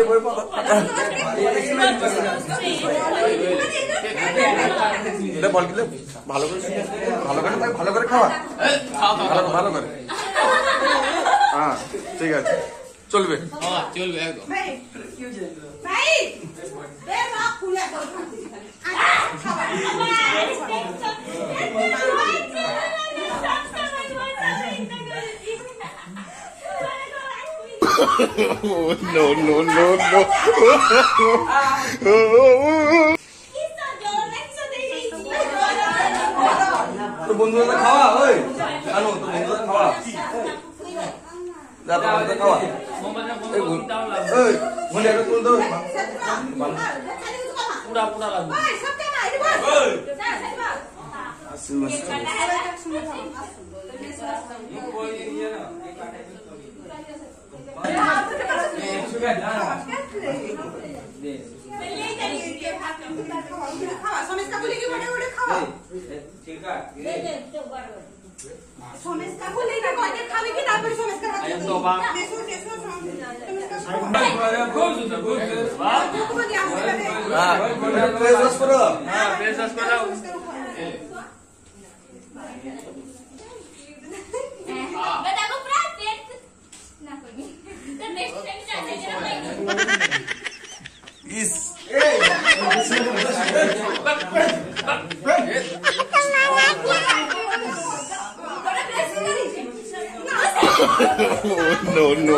বল কিলে ভালো করে ভালো করে খাওয়া ভালো করে। হ্যাঁ ঠিক আছে চলবে চলবে একদম। No. তো বন্ধুরা খাওয়া ওই আনো তো বন্ধুরা খাওয়া যা বন্ধুরা খাওয়া এই বলে এটা তুল দাও পুরা লাগবে No.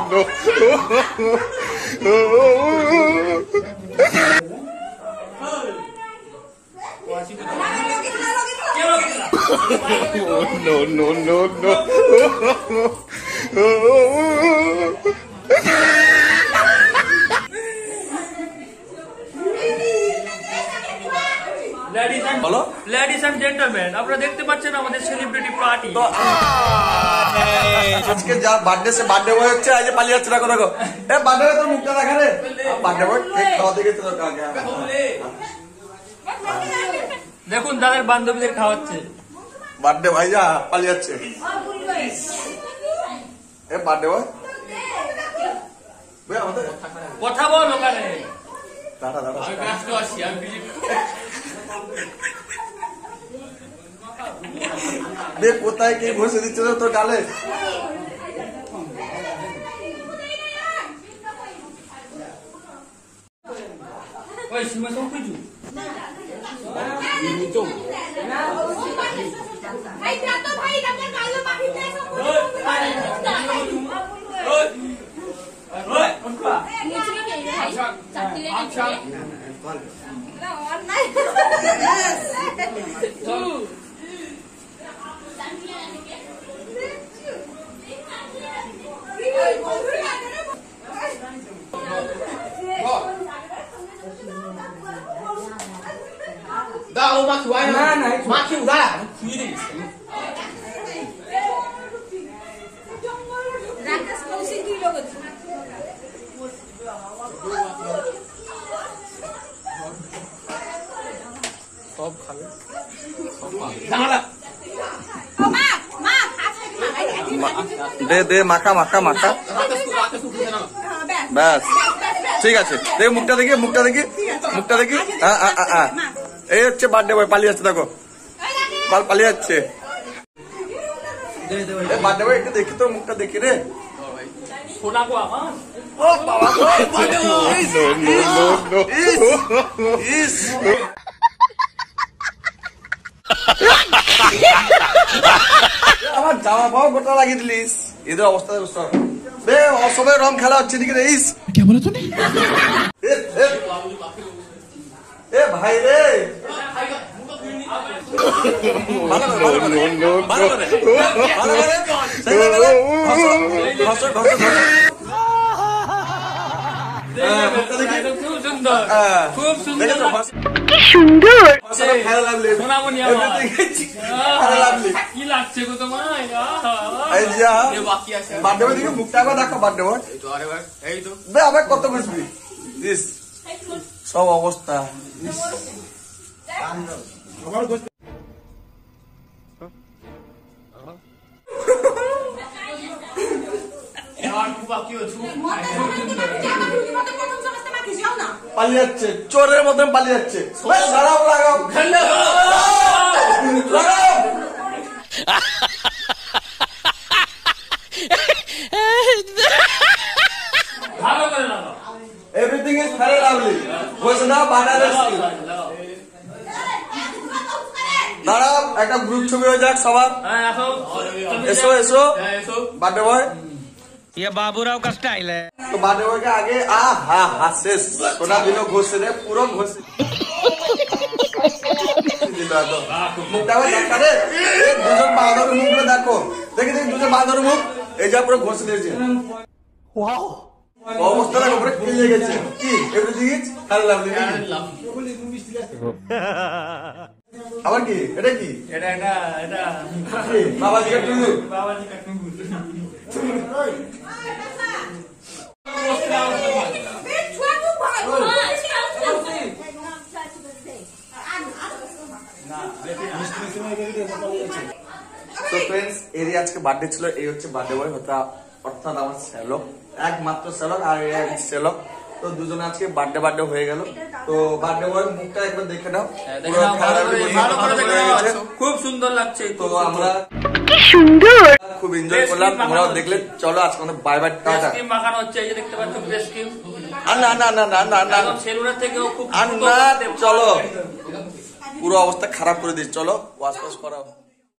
লেডিস এন্ড জেন্টলম্যান, আপনারা দেখতে পাচ্ছেন আমাদের সেলিব্রিটি পার্টি। আজকে যা বার্থডে সে বার্থডে বয় হচ্ছে, আজ পালিয়ে যাচ্ছে। দেখো দেখো এ বার্থডে বয় তোর মুখটা দেখা রে, বার্থডে বয় কেক খাওয়া থেকে তো দেখুন তাদের বান্ধবীদের খাওয়াচ্ছে। বার্থডে ভাই যা পালিয়ে যাচ্ছে। এ বার্থডে বয় কথা বল ওখানে। দাঁড়া দেখ কোথায় কে ঘষে দিচ্ছে তোর গালে। ওই সীমা সব কিছু দাও মাখি ওই না মাখি উড়া খুই দিস রাকেশ কৌশিক কি লোক সব খাবে দাঁড়া দে মাখা ব্যাস ঠিক আছে। দেখ মুখটা দেখি এই হচ্ছে বার্থডে বয় পালিয়ে যাচ্ছে। দেখো পালিয়ে যাচ্ছে বার্থডে বয়। একটু দেখি তোর মুখটা দেখি রে। সোনা গো আমার ও বাবা আমার জামা পাও গোটা লাগিয়ে দিলিস। এদের অবস্থা সবাই রং খেলা হচ্ছে দিকে রে। কে বলে তুমি এ ভাই রে খুব সুন্দর কি সুন্দর কি লাগছে গো তোমার? বার্থডে বয় দিকে মুখটা আবার দেখো। বার্থডে বয় আবার কত খুশবি সব অবস্থা। পালিয়ে যাচ্ছে, চোরের মতন পালিয়ে যাচ্ছে। লাগাও লাগাও লাগাও। ভালো করে লাগাও। Everything is fair and lovely. ঘোষণা বানারস কি? দাঁড়াও, একটা গ্রুপ ছবি হয়ে যাক সবার। হ্যাঁ, আসো। এসো এসো। হ্যাঁ, এসো। বার্থডে বয়, ये बाबूराव का स्टाइल है। তো বার্থডে বয়কে আগে শেষ সোনা দিল ঘষে রে, পুরো ঘষে দিল একদম। মুখটা আবার দেখা রে, এই দুজন বাঁদর মুখগুলো দেখো, দেখি দেখি দুজন বাঁদর মুখ, এই যা পুরো ঘষে দিয়েছে। ওয়াও, অবস্থা দেখো পুরো কেলিয়ে গেছে। কি এভরিথিং ইজ ফেয়ার লাভলি নাকি? আবার কি এটা কি? এটা এটা এটা কি বাবাজি কা টুলু? বাবাজি কা টুকু। তো ফ্রেন্ডস, এরই আজকে বার্থডে ছিল। এই হচ্ছে বার্থডে বয়, অর্থাৎ আমার শ্যালক, একমাত্র শ্যালক। আর এই এক শ্যালক, তো দুজনে আজকে বার্থডে হয়ে গেল। তো বার্থডে বয় মুখটা একবার দেখে নাও, পুরো ভালো করে হয়ে গেছে। খুব সুন্দর লাগছে। তো আমরা কি সুন্দর। খুব এনজয় করলাম, তোমরাও দেখলে। চলো আজকে আমাদের বাই বাই, টাটা। ক্রিম মাখানো হচ্ছে, এই যে দেখতে পাচ্ছ বেস্ট ক্রিম। আর না না না না না না একদম সেলুনের থেকেও খুব আর না, চলো পুরো অবস্থা খারাপ করে দিস। চলো ওয়াশ করাও।